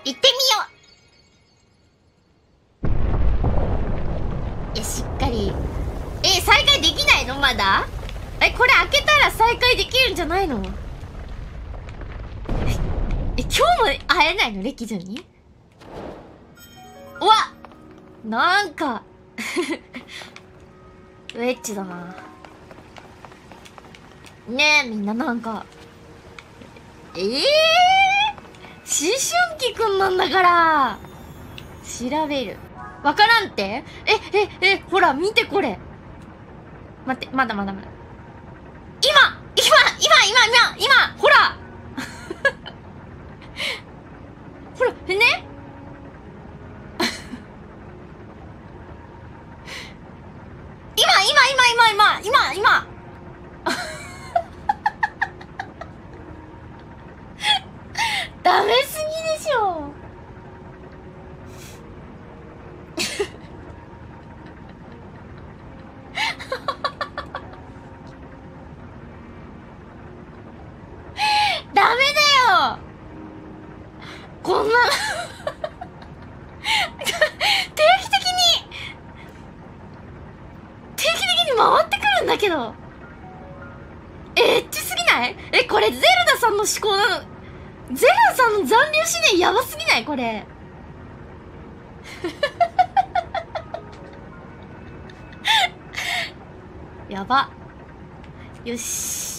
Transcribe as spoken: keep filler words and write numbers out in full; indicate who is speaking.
Speaker 1: 行ってみよう。いや、しっかり。え、再開できないのまだ？え、これ開けたら再開できるんじゃないの？え、今日も会えないの歴女に？うわ！なんかウェッチだな。ねえ、みんななんか。ええー、思春期くんなんだから。調べる。わからんって？え、え、え、ほら、見てこれ。待って、まだまだまだ。今今今今今今ほらほら、ね今今今今今今今ダメすぎでしょダメだよこんな定期的に定期的に回ってくるんだけど、エッチすぎない？え、これゼルダさんの思考なの？ゼルダさんの残留思念やばすぎない？これやば。よし。